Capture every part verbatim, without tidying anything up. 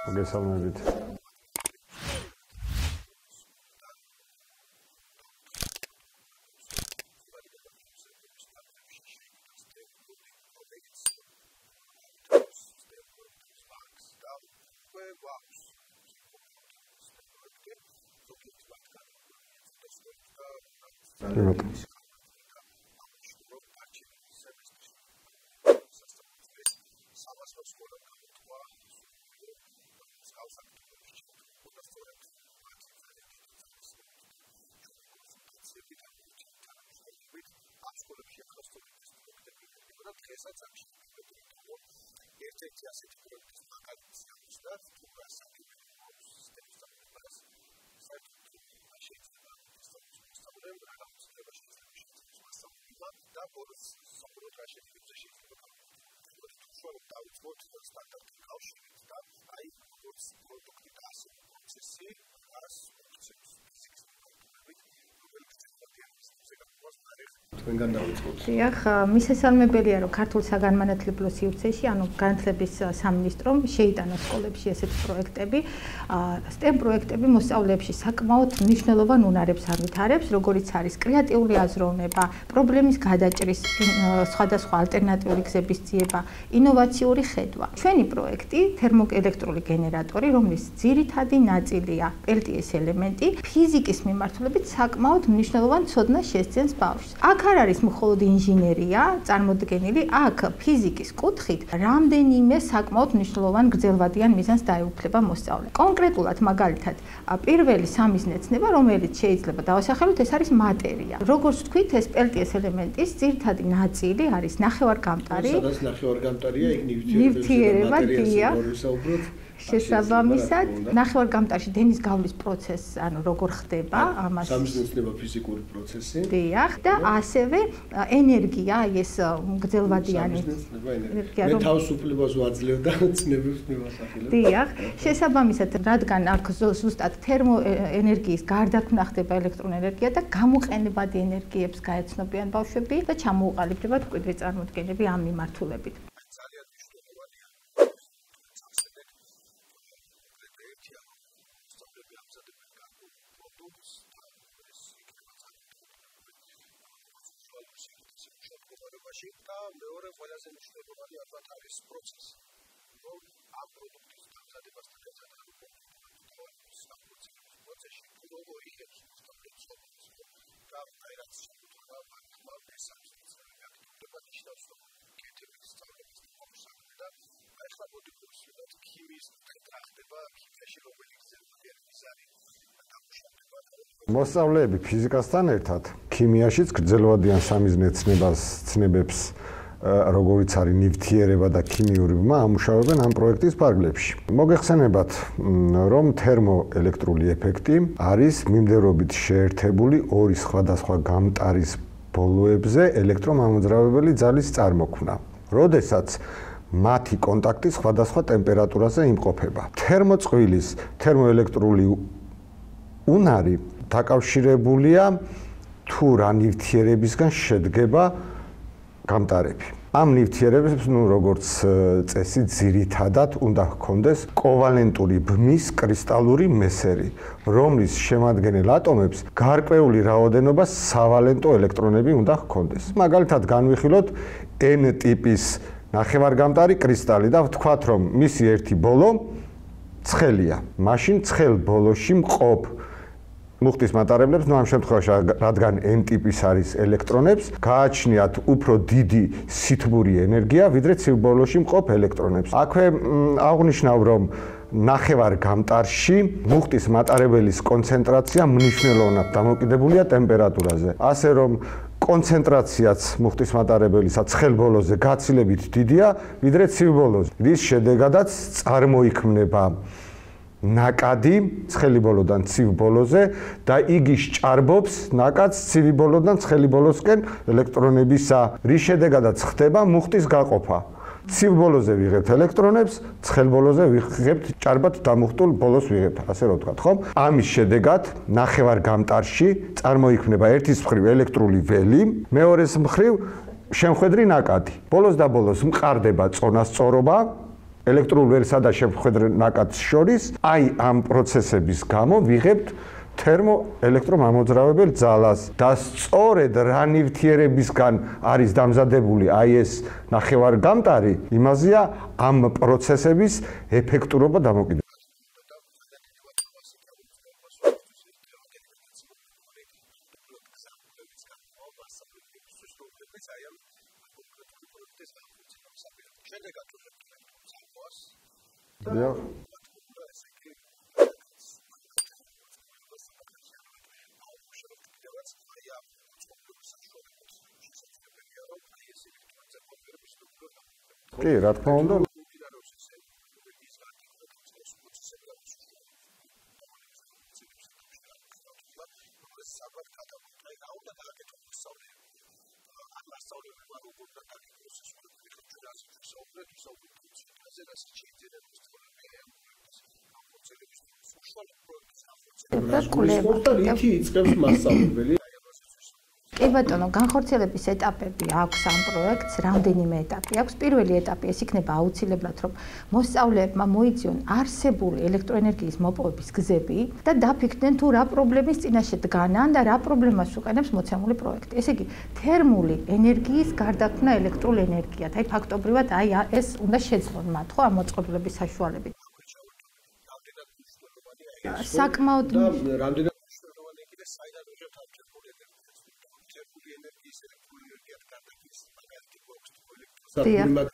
მოგესალმებით. ერთ-ერთი ასეთი პროექტის მაგალითია ზუსტად თუ გასაგებია სისტემის საერთოდ შეიძლება სწავლენ რა შეიძლება შესაძლოა და ბოლოს საბოლოოდ რა შეიძლება შეიძლება თუ შევ დავიწყოთ სტანდარტული კავშირით და აი როგორც პროდუქტი და ასე პროცესი რას ფუნქციებს ფიზიკის მეთოდებით რომელიც თქვენგან დავიწყოთ. დიახ, მისასალმებელია, რომ ქართულ საგანმანათლებლო სივრცეში, ანუ განათლების სამინისტრომ შეიტანა სკოლებში ესეთი პროექტები. STEM პროექტები მოსწავლეებში საკმაოდ მნიშვნელოვან უნარებს ავითარებს, როგორიც არის კრეატიული აზროვნება, პრობლემის გადაჭრის, სხვადასხვა ალტერნატიული გზების ძიება, ინოვაციური ხედვა. ჩვენი პროექტი თერმოელექტრული გენერატორი, რომლის ძირითადი ნაწილია პელტიეს ელემენტი, ფიზიკის მიმართულებით საკმაოდ მნიშვნელოვან ცოდნას შესძენს ბავშვს. აქ არ არის მხოლოდ ინჟინერია წარმოდგენილი, აქ ფიზიკის კუთხით რამდენიმე საკმაოდ მნიშვნელოვან გრძელვადიან მიზანს დაეუფლება მოსწავლე. კონკრეტულად მაგალითად, პირველი სამიზნეცნება, რომელიც შეიძლება დავასახელოთ, ეს არის მატერია. როგორც თქვით, ეს პელტიეს ელემენტის ძირითადი ნაწილი არის ნახევარგამტარი. სადაც ნახევარგამტარია, იქ ნივთიერება და მატერიალს შესაბამისად, ნახევარგამტარში დენის გავლის პროცესი, ანუ როგორ ხდება, ამას სამიზნეცნება ფიზიკური პროცესი. დიახ, და ასევე ენერგია, ეს გრძელვადიანი ენერგია. მე თავისუფლებას ვაძლევ და ცნებებს მევასახელებ. დიახ, შესაბამისად, რადგან აქ ზუსტად თერმოენერგიის გარდაქმნა ხდება ელექტროენერგია და გამოყენებადი ენერგიებს გაეცნობიან ბავშვები და ჩამოუყალიბდებათ მკვიდრი წარმოდგენები ამ მიმართულებით. და მეორე ყველაზე მნიშვნელოვანი ალბათ არის პროცესი. რომ ამ პროდუქტის დამზადებასთან ერთად პროცესში როგორ იღებს მოსწავლეებს და აი რაც შეგვიძლია მაგალითად ესამსწავლებელი აქტივობა ნიშნავს რომ კეთების სწავლების მომსახურება და აი ხა მოდი ვსვათ ქიმიის რა ხდება ქიმიაში როგორი გზელვადიანის არის დამუშავება. მოსწავლეები ფიზიკასთან ერთად ქიმიაშიც გრძელვადიან სამიზნეცნებას ცნებებს როგორიც არის ნივთიერება და ქიმიური ბმა ამუშავებენ ამ პროექტის ფარგლებში. მოგეხსენებათ, რომ თერმოელექტრული ეფექტი არის მიმდევრობით შეერთებული ორი სხვადასხვა გამტარის ბოლოებზე ელექტრომამოძრავებელი ძალის წარმოქმნა, როდესაც მათი კონტაქტი სხვადასხვა ტემპერატურაზე იმყოფება. თერმოწყვილის თერმოელექტრული უნარი დაკავშირებულია თუ რა ნივთიერებისგან შედგება გამტარები. ამ ნივთიერებებს, ну, როგორც წესი, ძირითადად უნდა ჰქონდეს კოვალენტური ბმის კრისტალური მესერი, რომლის შემადგენელ ატომებს გარკვეული რაოდენობა სავალენტო ელექტრონები უნდა ჰქონდეს. მაგალითად, განვიხილოთ N ტიპის ნახევარგამტარი კრისტალი და ვთქვათ, რომ მისი ერთი ბოლო ცხელია. მაშინ ცხელ ბოლოში მყოფ მუხტის მატარებლებს, ну, ამ შემთხვევაში, რადგან N ტიპის არის ელექტრონებს, გააჩნიათ უფრო დიდი სითბური ენერგია, ვიდრე ცივ ბოლოში მყოფ ელექტრონებს. აქვე აღნიშნავ, რომ ნახევარგამტარში მუხტის მატარებლის კონცენტრაცია მნიშვნელოვნად დამოკიდებულია ტემპერატურაზე. ასე რომ კონცენტრაციაც მუხტის მატარებელისა ცხელ ბოლოზე გაცილებით დიდია, ვიდრე ცივ ბოლოზე. რის შედეგადაც წარმოიქმნება ნაკადი ცხელი ბოლოდან ცივ ბოლოზე და იგი სჭარბობს ნაკადს ცივი ბოლოდან ცხელი ბოლოსკენ ელექტრონებისა, რის შედეგადაც ხდება მუხტის გაყოფა. ცივ ბოლოზე ვიღებთ ელექტრონებს, ცხელ ბოლოზე ვიღებთ ჭარბად დამუხტულ ბოლოს ვიღებთ, ასე რომ ვთქვათ, ხომ? ამის შედეგად ნახევარგამტარში წარმოიქმნება ერთის მხრივ ელექტრული ველი, მეორეს მხრივ შემხედრი ნაკადი. ბოლოს და ბოლოს მყარდება წონასწორობა ელექტრულ ვერსა და შეხვედრ ნაკადს შორის, აი ამ პროცესების გამო ვიღებთ თერმოელექტრომამოძრავებელ ძალას და სწორედ რა ნივთიერებისგან არის დამზადებული აი ეს ნახევარგამტარი, იმაზეა ამ პროცესების ეფექტურობა დამოკიდებული. Yeah. კი, რა თქმა უნდა. რითი იწყებს მასწავლებელი? კი ბატონო, განხორციელების ეტაპები აქვს ამ პროექტს, რამდენიმე ეტაპი აქვს. პირველი ეტაპი ეს იქნება აუცილებლად, რომ მოსწავლეებმა მოიწიონ არსებული ელექტროენერგიის მოპოვების გზები და დაფიქრდნენ თუ რა პრობლემის წინაშე დგანან და რა პრობლემას უყენებს მოცემული პროექტი. ესე იგი, თერმული ენერგიის გარდაქმნა ელექტრულ ენერგიად. აი ფაქტობრივად აი ეს უნდა შეძლონ მათ, ხო, ამ მოწყობილობის საშუალებით. საკმაოდ რამდენად მნიშვნელოვანია კიდე საიდან უშვებთ ამ თერმული ენერგიას. თერმული ენერგიის ელექტრული ენერგიად გარდაქმნის მაგალითი გვაქვს თუ ელექტროსადგური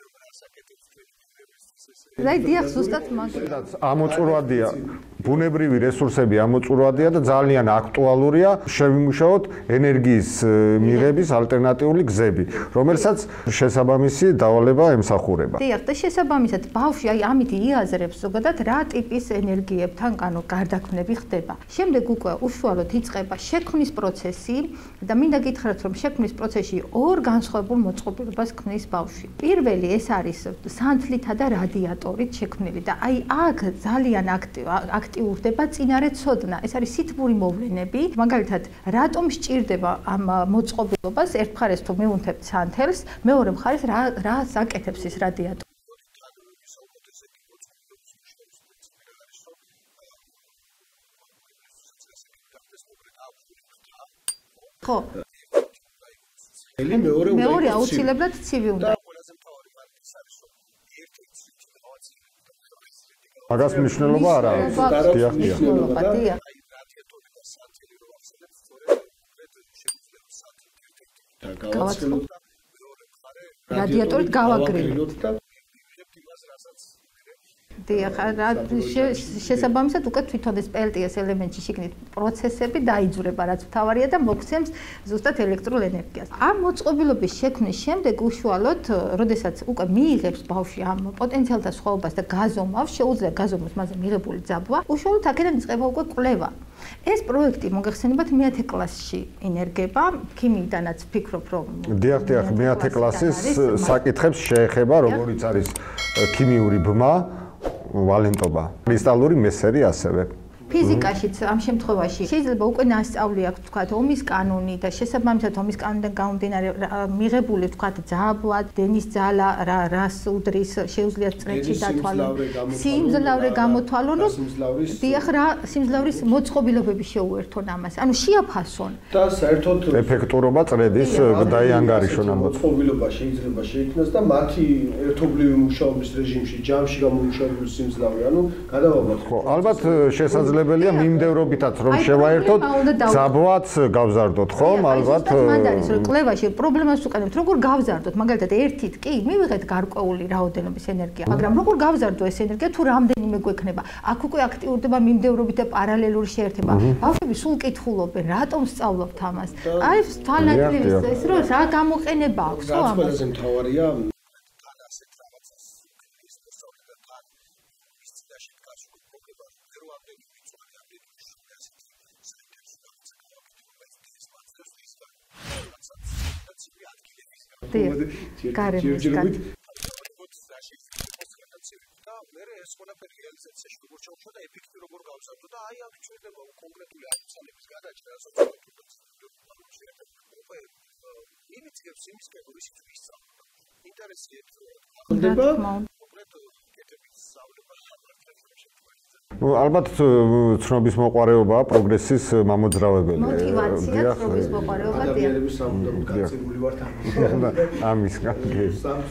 აი დიახ, ზუსტად მაგალითად ამოწურვადია ბუნებრივი რესურსები ამოწურვადია და ძალიან აქტუალურია შევიმუშაოთ ენერგიის მიღების ალტერნატიული გზები, რომელსაც შესაბამისი დავალება ემსახურება. დიახ, და შესაბამისად ბავშვი აი ამით იაზრებს ზოგადად რა ტიპის ენერგიებთან კანო გარდაქმნები ხდება. შემდეგ უკვე უშუალოდ იწყება შექმნის პროცესი და მინდა გითხრათ, რომ შექმნის პროცესში ორ განსხვავებულ მოწყობილობას ქმნის ბავშვი. პირველი ეს არის სანთლითა და რადიატორით შექმნილი და აი აქ ძალიან აქტიურდება წინარე ცოდნა. ეს არის სითბური მოვლენები. მაგალითად, რატომ სჭირდება ამ მოწყობილობას? ერთ მხარეს თუ მივუნთებთ სანთელს, მეორე მხარეს რა რას აკეთებს ეს რადიატორი? ხო. მეორე აუცილებლად ცივი უნდა. მაგას მნიშვნელობა არ აქვს. დიახ, დიახ. დიახ. გავაცხელოთ რადიატორით გავაგრილოთ. დიახ, შესაბამისად უკვე თვითონ ეს პელტიეს ელემენტში შიგნით პროცესები დაიძვრება, რაც მთავარია და მოგცემს ზუსტად ელექტრულ ენერგიას. ამ მოწყობილობის შექმნის შემდეგ უშუალოდ, როდესაც უკვე მიიღებს ბავშვი ამ პოტენციალთა სხვაობას და გაზომავს, შეუძლია გაზომოს მასზე მიღებული ძაბვა, უშუალოდ აქედან იწყება უკვე კვლევა. ეს პროექტი მოგეხსენებათ მეათე კლასში ინერგება, ქიმიიდანაც ვფიქრობ, რომ დიახ, დიახ, მეათე კლასის საკითხებს შეეხება, როგორიც არის ქიმიური ბმა, ვალენტობა, კრისტალური მესერი ასევე. ფიზიკაშიც ამ შემთხვევაში შეიძლება უკვე ნასწავლი აქვს, თქვათ, ომის კანონი და შესაბამისად ომის კანონიდან გამომდინარე მიღებული, თქვათ, ძაბვა, დენის ძალა, რა რას უდრის, შეუძლია წრეში დათვალონ. სიმძლავრე გამოთვალონ, რომ დიახ, რა სიმძლავრის მოწყობილობები შეუერთონ ამას. ანუ შეაფასონ. და საერთოდ ეფექტურობა წრედის დაიანგარიშონ ამ მოწყობილობა შეიძლება შეიქმნას და მათი ერთობლივი მუშაობის რეჟიმში, ჯამში გამომუშავებული სიმძლავრე, ანუ გადავაბათ. ხო, ალბათ შესაძლოა შესაძლებელია მიმდევრობითაც რომ შევაერთოთ ძაბვაც გავზარდოთ ხომ ალბათ მანდ არის რომ კვლევაში პრობლემას უყენებთ როგორ გავზარდოთ მაგალითად ერთით კი მივიღეთ გარკვეული რაოდენობის ენერგია მაგრამ როგორ გავზარდო ეს ენერგია თუ რამდენიმე გვექნება აქ უკვე აქტიურდება მიმდევრობით და პარალელური შეერთება ბავშვები სულ კითხულობენ რატომ სწავლობთ ამას აი თვალნაკლის ეს რომ რა გამოყენება აქვს ხო ამას რაც ყველაზე მთავარია გარემოსგან და მე ეს ყველაფერი რეალიზაციაში როგორ ჩავშვა და ეფექტი როგორ გავზარდო და აი აქ ჩვენდება კონკრეტული ამოცანების გადაჭრა უკვე ინიციატივებს იმის კეთების ისწავლა ინტერესია ხდება კონკრეტულ კეთების ალბათ ცნობის მოყარეობაა პროგრესის მამოძრავებელი. მოტივაცია ცნობის მოყარეობა დიახ. ადამიანების სამუდამოდ გაწებული ვართ ამის. ამის გაგე.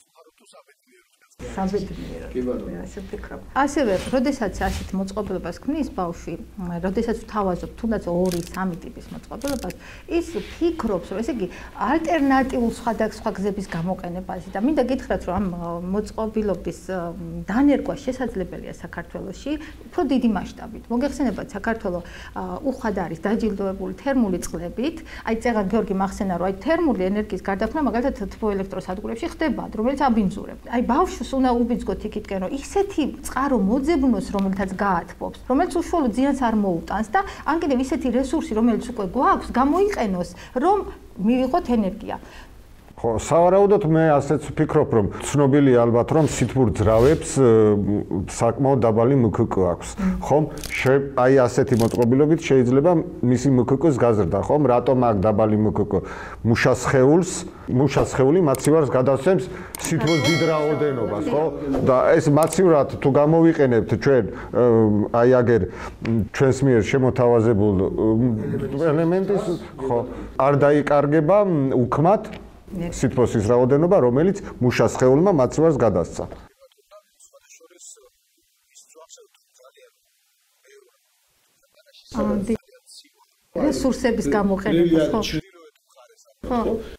საბედნიერო. კი ბატონო, ასე ვფიქრობ. ასევე, როდესაც ასეთ მოწყობილობას ქმნის ბავშვი, როდესაც ვთავაზობ თუნდაც ორი, სამი ტიპის მოწყობილობას, ის ფიქრობს, რომ ესე იგი ალტერნატიულ სხვადასხვა გზების გამოყენებაზე და მინდა გითხრათ, რომ ამ მოწყობილობის დანერგვა შესაძლებელია საქართველოში უფრო დიდი მასშტაბით. მოგეხსენებათ, საქართველოს უხვად არის დაჯილდოებული თერმული წყლებით. აი, წეგან გიორგი მახსენა, რომ აი თერმული ენერგიის გარდაქმნა მაგალითად თბოელექტროსადგურებში ხდება, რომელიც აბინძურებს. აი, ბავშვს უნდა უბიძგოთ იქითკენ, რომ ისეთი წყარო მოძებნოს, რომელთაც გაათბობს, რომელიც უშუალო ზიანს არ მოუტანს და ან კიდევ ისეთი რესურსი, რომელიც უკვე გვაქვს, გამოიყენოს, რომ მივიღოთ ენერგია. ხო, სავარაუდოდ მე ასეც ვფიქრობ, რომ ცნობილია ალბათ, რომ სითბურ ძრავებს საკმაოდ დაბალი მქკ აქვს. ხომ? აი ასეთი მოწყობილობით შეიძლება მისი მქკ-ს გაზრდა, ხომ? რატომ აქ დაბალი მქკ? მუშა სხეულს, მუშა სხეული მაცივარს გადასცემს სითბოს დიდ რაოდენობას, ხო? და ეს მაცივრად თუ გამოვიყენებთ ჩვენ აი აგერ ჩვენს მიერ შემოთავაზებულ ელემენტის, ხო, არ დაიკარგება უქმად სითბოსის რაოდენობა, რომელიც მუშა სხეულმა მაცივარს გადასცა. რესურსების გამოყენება, ხო? ხო.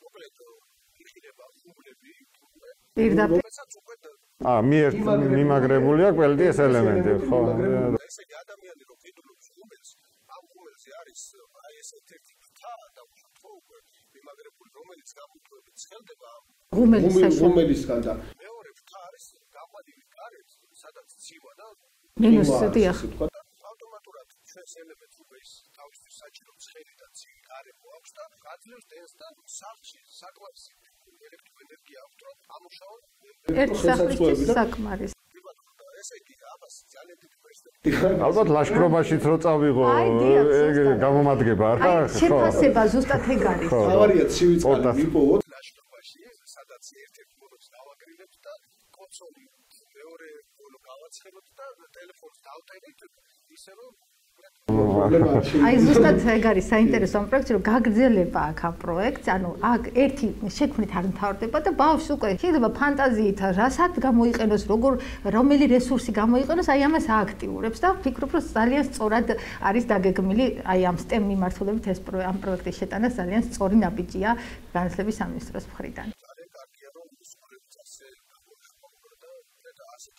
პირდაპირ. აა, მიერ მიმაგრებული აქვს ყველი ეს ელემენტი, ხო? ესე იგი ადამიანი რო ყიდულობს ხუმელს, ამ ხუმელზე არის აი ეს ერთ-ერთი ფთა და უფრო უკვე მიმაგრებული, რომელიც გამოთვლებით ცხელდება ღუმელის საშუალებით. ღუმელისგან და მეორე ფთა არის გაყვანილი კარეთ, სადაც ცივა და მინუს დიახ. ავტომატურად ჩვენს ელემენტს უკვე ის თავისთვის საჭირო ცხელი და ცივი კარი მოაქვს და აძლევს დენს და სახლში საკმარისი ელექტროენერგია აქვს, რომ ამუშავონ ერთ სახლის საკმარის. ესე იგი ამას ძალიან დიდი პერსპექტივა. ალბათ ლაშქრობაშიც რო წავიღო, გამომადგება რა, ხო? შეფასება ზუსტად ეგ არის. თავარია ცივი წყალი მიპოვოთ ლაშქრობაში, სადაც ერთ-ერთი მონოს დავაკრილებთ და კონსოლი მეორე მონო გავაცხელოთ და ტელეფონს დავტენით, ისე რომ აი ზუსტად ეგ არის საინტერესო ამ პროექტში, რომ გაგრძელება აქ ამ პროექტს, ანუ აქ ერთი შექმნით არ მთავრდება და ბავშვს უკვე შეიძლება ფანტაზიით რასაც გამოიყენოს, როგორ რომელი რესურსი გამოიყენოს, აი ამას ააქტიურებს და ვფიქრობ, რომ ძალიან სწორად არის დაგეგმილი აი ამ STEM მიმართულებით ეს ამ პროექტის შეტანა ძალიან სწორი ნაბიჯია განათლების სამინისტროს მხრიდან. ძალიან კარგია, რომ სკოლებს ასე გამოიხმაურა და ასეთი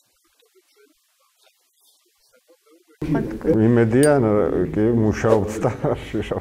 იმედია კი მუშაობს და შეშავ.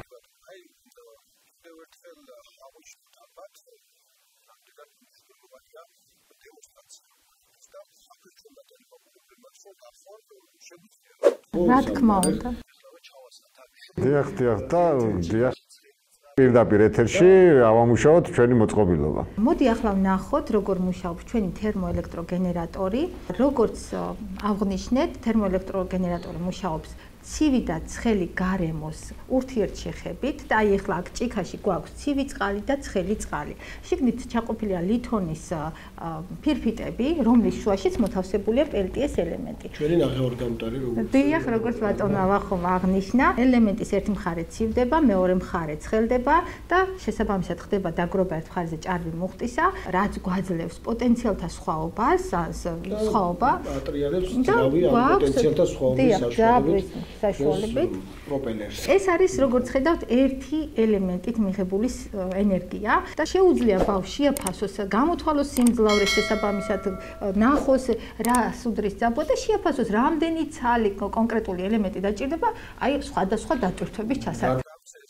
რა თქმა უნდა. დიახ, დიახ, და დიახ. პირდაპირ ეთერში ავამუშავოთ ჩვენი მოწყობილობა. მოდი ახლა ვნახოთ, როგორ მუშაობს ჩვენი თერმოელექტროგენერატორი. როგორც აღნიშნეთ, თერმოელექტროგენერატორი მუშაობს ცივი და ცხელი გარემოს ურთიერთშეხებით და აი ახლა აქ ჭიქაში გვაქვს ცივი წყალი და ცხელი წყალი. შიგნით ჩაყოფილია ლითონის ფირფიტები, რომლის შუაშიც მოთავსებულია პელტიეს ელემენტი. ჩვენი ნახევარგამტარი როგორც დიახ, როგორც ბატონო ავახომ აღნიშნა, ელემენტის ერთი მხარე ცივდება, მეორე მხარე ცხელდება და შესაბამისად ხდება დაგროვა ერთ მხარეზე ჭარბი მუხტისა, რაც გვაძლევს პოტენციალთა სხვაობას, სხვაობა. ატრიალებს ძრავი ამ პოტენციალთა სხვაობის საშუალებით. საშუალებით პროპელერს. ეს არის როგორც ხედავთ ერთი ელემენტით მიღებული ენერგია და შეუძლია ბავშვს შეაფასოს, გამოთვალოს სიმძლავრე შესაბამისად, ნახოს რა სუდრის ძაბვა და შეაფასოს რამდენი ცალი კონკრეტული ელემენტი დაჭირდება აი სხვადასხვა დატვირთვების ჩასატარებლად.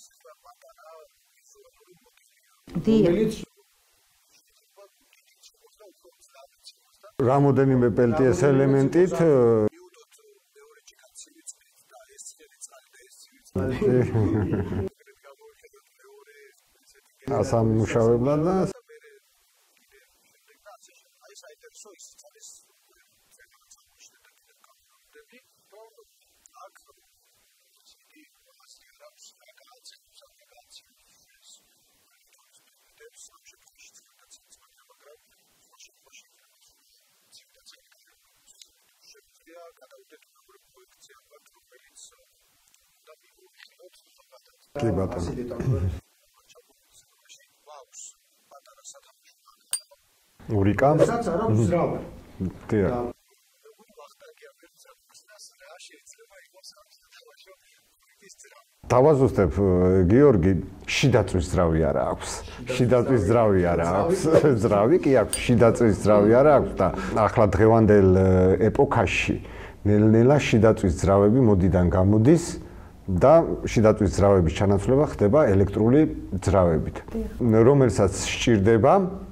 რამოდენიმე პელტიეს ელემენტით ასამუშავებლად და გადაუდედებური პროექტი ალბათ, რომელიც უნდა მივიღოთ ზოგადად. კი ბატონო. ასი დეტალური ჩამოყალიბებაში გვაქვს პატარა სათამაშო. ურიკა? სადაც არ აქვს ძრავა. დიახ. დავაზუსტებ გიორგი, შიდაწვის ძრავი არა აქვს. შიდაწვის ძრავი არა აქვს. ძრავი კი აქვს, შიდაწვის ძრავი არა აქვს და ახლა დღევანდელ ეპოქაში ნელ-ნელა შიდაწვის ძრავები მოდიდან გამოდის და შიდაწვის ძრავების ჩანაცვლება ხდება ელექტრული ძრავებით, რომელსაც სჭირდება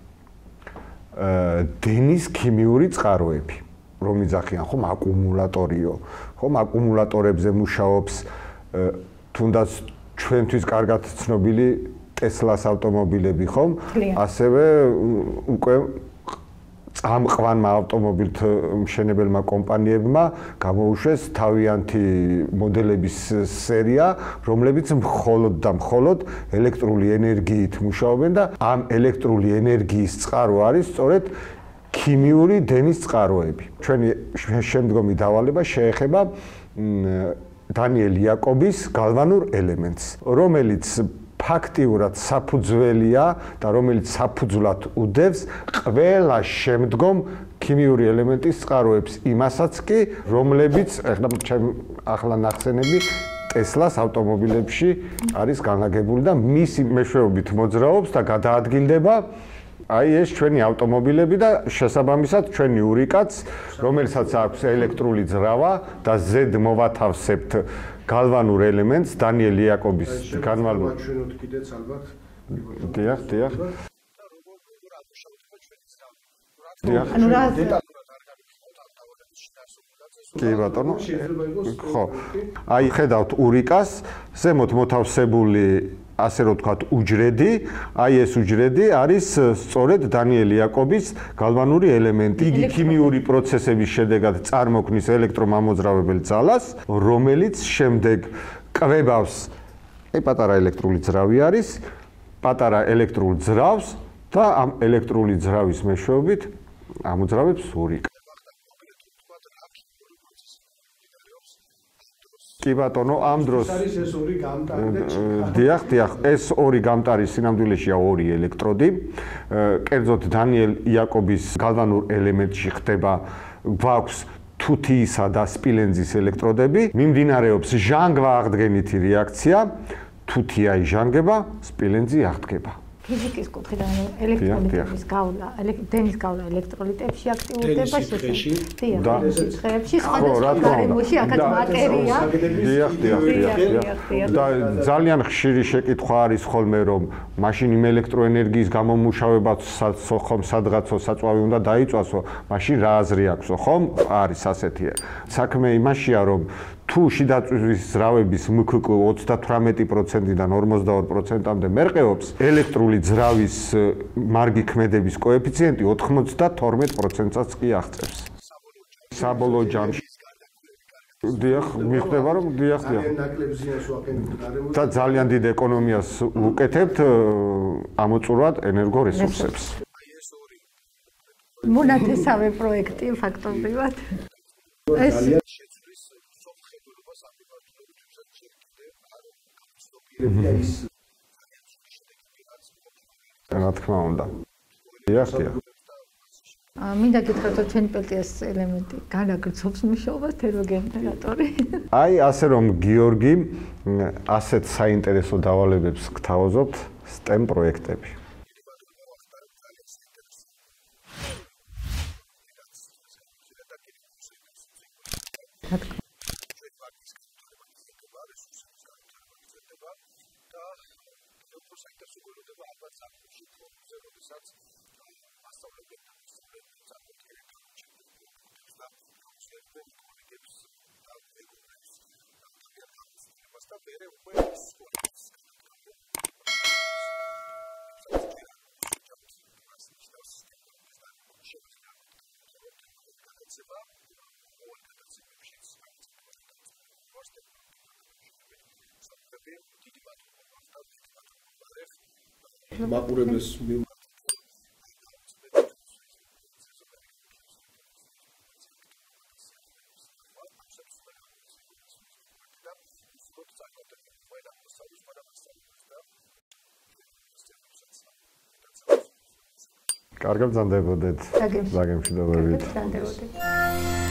დენის ქიმიური წყაროები, რომ იძახიან ხომ აკუმულატორიო, ხომ აკუმულატორებზე მუშაობს თუნდაც ჩვენთვის კარგად ცნობილი ტესლას ავტომობილები, ხომ? ასევე უკვე წამყვანმა ავტომობილთ მშენებელმა კომპანიებმა გამოუშვეს თავიანთი მოდელების სერია, რომლებიც მხოლოდ და მხოლოდ ელექტრული ენერგიით მუშაობენ და ამ ელექტრული ენერგიის წყარო არის სწორედ ქიმიური დენის წყაროები. ჩვენი შემდგომი დავალება შეეხება დანიელ იაკობის გალვანურ ელემენტს, რომელიც ფაქტიურად საფუძველია და რომელიც საფუძვლად უდევს ყველა შემდგომ ქიმიური ელემენტის წყაროებს, იმასაც კი, რომლებიც ახლა ახლა ნახსენები ტესლას ავტომობილებში არის განლაგებული და მისი მეშვეობით მოძრაობს და გადაადგილდება აი ეს ჩვენი ავტომობილები და შესაბამისად ჩვენი ურიკაც, რომელსაც აქვს ელექტრული ძრავა და ზედ მოვათავსებთ გალვანურ ელემენტს დანიელ იაკობის განმავლობა. ჩვენოთ კიდეც ალბათ. დიახ, დიახ. ანუ რა კი ბატონო. ხო. აი ხედავთ ურიკას, ზემოთ მოთავსებული ასე რომ ვთქვათ, უჯრედი, აი ეს უჯრედი არის სწორედ დანიელ იაკობის გალვანური ელემენტი. იგი ქიმიური პროცესების შედეგად წარმოქმნის ელექტრომამოძრავებელ ძალას, რომელიც შემდეგ კვებავს, აი პატარა ელექტრული ძრავი არის, პატარა ელექტრულ ძრავს და ამ ელექტრული ძრავის მეშვეობით ამოძრავებს ურიკა. კი ბატონო, ამ დროს არის ეს ორი გამტარი და დიახ, დიახ, ეს ორი გამტარი სინამდვილეშია ორი ელექტროდი. კერძოდ დანიელ იაკობის გალვანურ ელემენტში ხდება გვაქვს თუთიისა და სპილენძის ელექტროდები. მიმდინარეობს ჟანგვა-აღდგენითი რეაქცია, თუთი აიჟანგება, სპილენძი აღდგება. ფიზიკის კუთხიდან ელექტროლიტების გავლა, დენის გავლა ელექტროლიტებში აქტიურდება შესაძლებელი. და სიცხეებში სხვადასხვა გარემოში აქაც მატერია. დიახ, დიახ, დიახ. და ძალიან ხშირი შეკითხვა არის ხოლმე, რომ მაშინ იმ ელექტროენერგიის გამომუშავებაც ხომ სადღაცო საწვავი უნდა დაიწვასო, მაშინ რა აზრი აქვსო, ხომ? არის ასეთი. საქმე იმაშია, რომ თუ შიდაწვის ძრავების მქკ ოცდათვრამეტი პროცენტიდან ორმოცდაორი პროცენტამდე მერყეობს, ელექტრული ძრავის მარგი ქმედების კოეფიციენტი ოთხმოცდათორმეტ პროცენტსაც კი აღწევს. საბოლოო ჯამში დიახ, მიხვდება რომ დიახ, დიახ. ნაკლებზიანს ვაყენებთ გარემოში და ძალიან დიდ ეკონომიას უკეთებთ ამოწურვად ენერგორესურსებს. მონათესავე პროექტი ფაქტობრივად. ეს რა თქმა უნდა. დიახ, დიახ. მინდა გითხრათ, რომ ჩვენი პელტიას ელემენტი განაგრძობს მუშაობას თერმოგენერატორი. აი, ასე რომ გიორგი, ასეთ საინტერესო დავალებებს გთავაზობთ STEM პროექტები. რა თქმა მაყურებელს კარგად ბრძანდებოდეთ. დაგემშვიდობებით. დაგემშვიდობებით. ბრძანდებოდეთ.